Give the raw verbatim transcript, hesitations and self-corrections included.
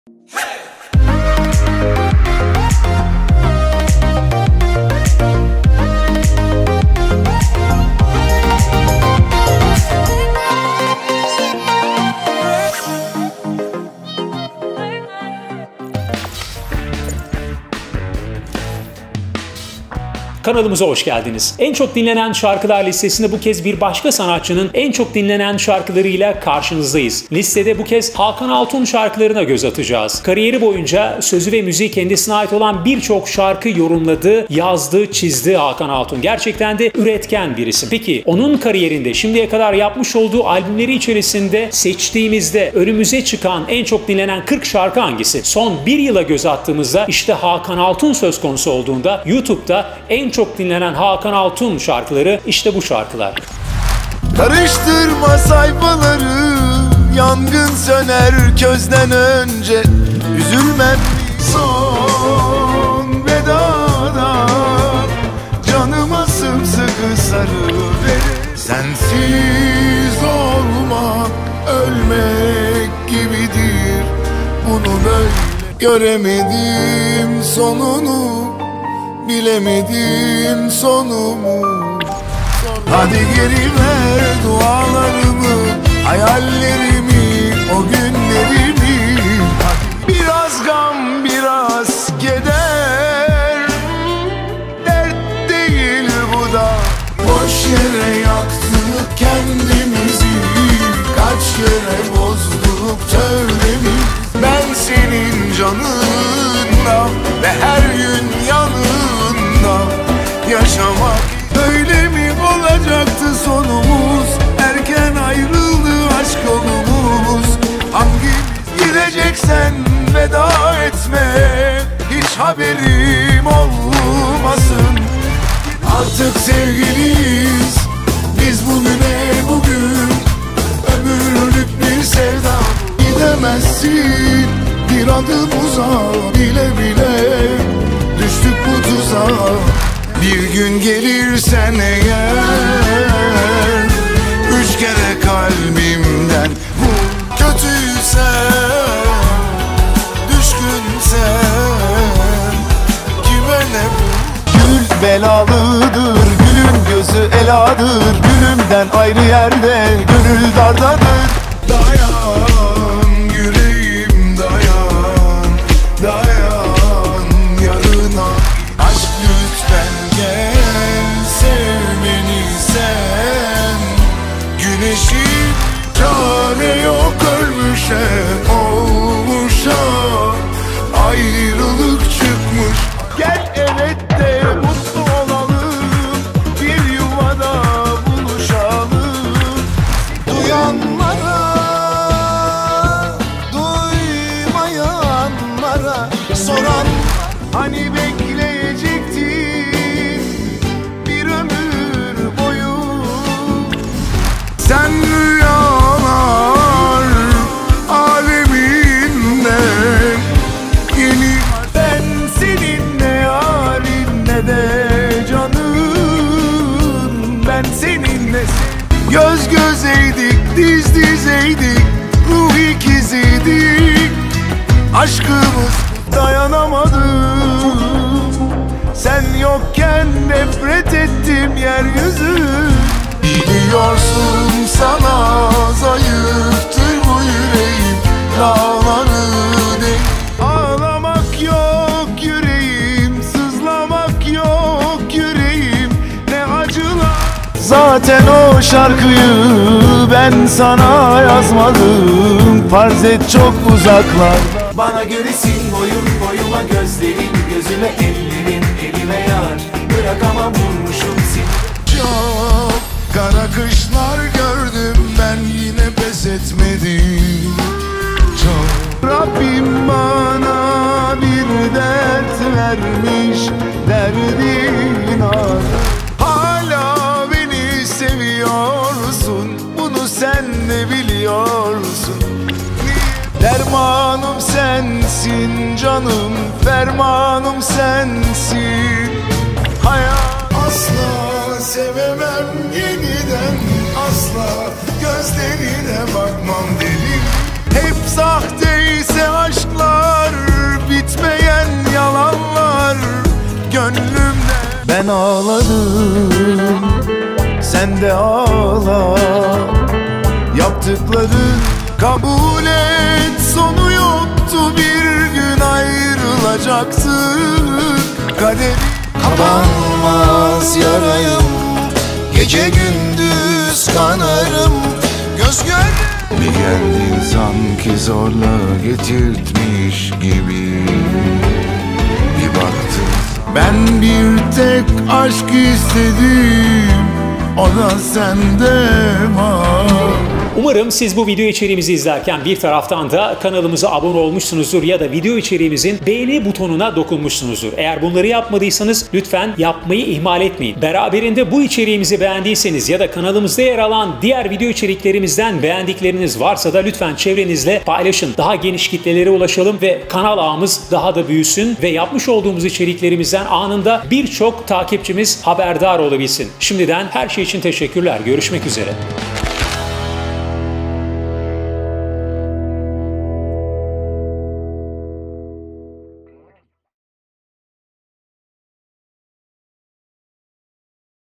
Kanalımıza hoş geldiniz. En çok dinlenen şarkılar listesinde bu kez bir başka sanatçının en çok dinlenen şarkılarıyla karşınızdayız. Listede bu kez Hakan Altun şarkılarına göz atacağız. Kariyeri boyunca sözü ve müziği kendisine ait olan birçok şarkı yorumladı, yazdı, çizdi Hakan Altun. Gerçekten de üretken bir isim. Peki onun kariyerinde şimdiye kadar yapmış olduğu albümleri içerisinde seçtiğimizde önümüze çıkan en çok dinlenen kırk şarkı hangisi? Son bir yıla göz attığımızda işte Hakan Altun söz konusu olduğunda YouTube'da en çok dinlenen Hakan Altun şarkıları işte bu şarkılar. Karıştırma sayfaları, yangın söner közden önce. Üzülmem son vedada, canıma sımsıkı sarı verir. Sensiz olmak ölmek gibidir, bunu böyle göremedim sonunu, bilemedim sonumu. Hadi geri ver dualarımı, hayallerimi, o günlerimi. Biraz gam, biraz keder, dert değil bu da. Boş yere yaktık kendimizi, kaç kere bozduk tövbemi. Ben senin canında ve her gün yanında yaşamak. Böyle mi olacaktı sonumuz? Erken ayrıldı aşk yolumuz. Hangimiz gideceksen veda etme, hiç haberim olmasın. Artık sevgiliyiz biz, bugüne bugün, ömürlük bir sevda. Gidemezsin bir adım uzağa, bile bile düştük bu tuzağa. Bir gün gelirsen eğer, üç kere kalbimden vur. Kötüysen, düşkünsen, kime ne bu? Gül belalıdır, gülün gözü eladır. Gülümden ayrı yerde, gönül dardadır. Dayan yüreğim dayan, dayan yarına. Aşk lütfen gel, sev beni sen. Güneşin çare yok ölmüşe, olmuşa ayrılık çıkmış. Gel evet de mutlu olalım, bir yuvada buluşalım. Duyanlara, duymayanlara soran, hani bekleyecektin bir ömür boyu. Sen rüyalar aleminde yeni. Ben seninle yarın ne de canım, ben seninle. Göz gözeydik, diz dizeydik, ruh ikiziydik. Aşkımız dayanamadı, sen yokken nefret ettim yeryüzü. Biliyorsun sana zayıftır bu yüreğim, dağları değil. Ağlamak yok yüreğim, sızlamak yok yüreğim, ne acılar. Zaten o şarkıyı ben sana yazmadım, farz et çok uzaklarda. Bana göresin boyun boyuma, gözlerin gözüme, ellerin elime yar. Bırakamam vurmuşum seni. Çok kara kışlar gördüm ben, yine pes etmedim. Çok Rabbim bana bir dert vermiş, derdin ağır. Hala beni seviyorsun, bunu sen de biliyorsun. Dermanım sensin canım, fermanım sensin. Hayat asla sevemem yeniden, asla gözlerine bakmam deli. Hep sahteyse aşklar Ben ağladım, sen de ağla. Yaptıkların kabul et, sonu yoktu, bir gün ayrılacaktık. Kader kapanmaz yarayım, gece gündüz kanarım. Göz göre bir geldin sanki zorla getirtmiş gibi. Bir baktım ben bir tek aşk istedim, o da sende var. Umarım siz bu video içeriğimizi izlerken bir taraftan da kanalımıza abone olmuşsunuzdur ya da video içeriğimizin beğeni butonuna dokunmuşsunuzdur. Eğer bunları yapmadıysanız lütfen yapmayı ihmal etmeyin. Beraberinde bu içeriğimizi beğendiyseniz ya da kanalımızda yer alan diğer video içeriklerimizden beğendikleriniz varsa da lütfen çevrenizle paylaşın. Daha geniş kitlelere ulaşalım ve kanal ağımız daha da büyüsün ve yapmış olduğumuz içeriklerimizden anında birçok takipçimiz haberdar olabilsin. Şimdiden her şey için teşekkürler. Görüşmek üzere.